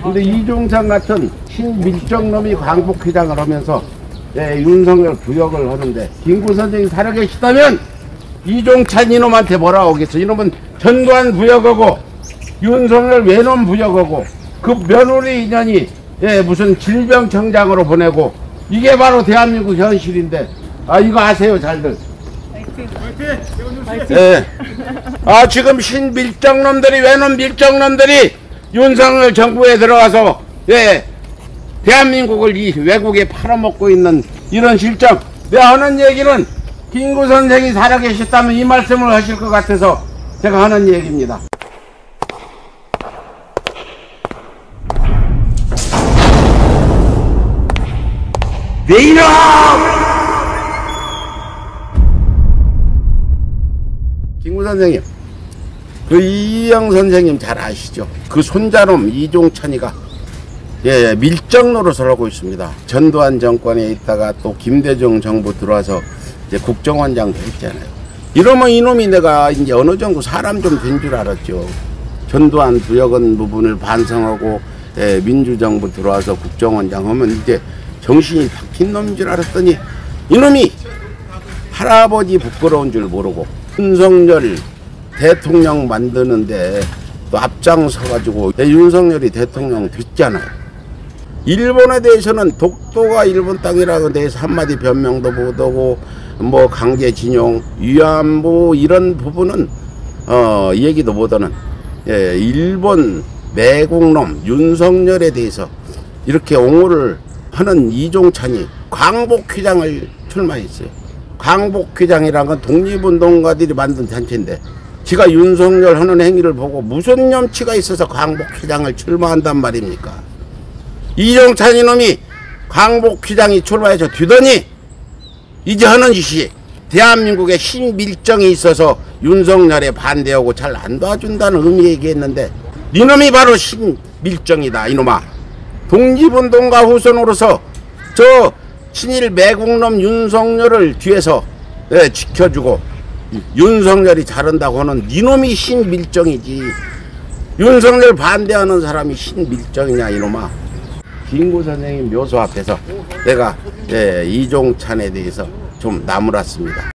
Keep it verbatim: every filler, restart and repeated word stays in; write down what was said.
근데 이종찬 같은 신밀정놈이 광복회장을 하면서 예, 윤석열 부역을 하는데 김구 선생이 살아계시다면 이종찬 이놈한테 뭐라 하겠어. 이놈은 전두환 부역하고 윤석열 외놈 부역하고 그 며느리 인연이 예, 무슨 질병청장으로 보내고 이게 바로 대한민국 현실인데 아 이거 아세요 잘들. 예. 아 지금 신밀정놈들이 외놈 밀정놈들이 윤석열 정부에 들어가서 예 대한민국을 이 외국에 팔아먹고 있는 이런 실정. 내가 하는 얘기는 김구 선생이 살아계셨다면 이 말씀을 하실 것 같아서 제가 하는 얘기입니다. 내 이놈! 김구 선생님, 그 이영 선생님 잘 아시죠? 그 손자놈 이종찬이가 예, 밀정 노릇을 하고 있습니다. 전두환 정권에 있다가 또 김대중 정부 들어와서 이제 국정원장도 했잖아요. 이러면 이놈이 내가 이제 어느 정도 사람 좀 된 줄 알았죠. 전두환 부역은 부분을 반성하고 예, 민주정부 들어와서 국정원장 하면 이제 정신이 박힌 놈인 줄 알았더니 이놈이 할아버지 부끄러운 줄 모르고 윤석열 대통령 만드는데 또 앞장서가지고 윤석열이 대통령 됐잖아요. 일본에 대해서는 독도가 일본 땅이라고 대해서 한마디 변명도 못하고 뭐 강제징용, 위안부 이런 부분은 어 얘기도 못하는 예, 일본 매국놈 윤석열에 대해서 이렇게 옹호를 하는 이종찬이 광복회장을 출마했어요. 광복회장이란 건 독립운동가들이 만든 단체인데 지가 윤석열 하는 행위를 보고 무슨 염치가 있어서 광복회장을 출마한단 말입니까? 이종찬 이놈이 광복회장이 출마해서 뒤더니 이제 하는 짓이 대한민국에 신밀정이 있어서 윤석열에 반대하고 잘 안 도와준다는 의미 얘기했는데 이놈이 바로 신밀정이다. 이놈아 독립운동가 후손으로서 저 친일 매국놈 윤석열을 뒤에서 예, 지켜주고 윤석열이 잘한다고 하는 이놈이 신밀정이지 윤석열 반대하는 사람이 신밀정이냐 이놈아. 김구 선생님 묘소 앞에서 내가 예, 이종찬에 대해서 좀 나무랐습니다.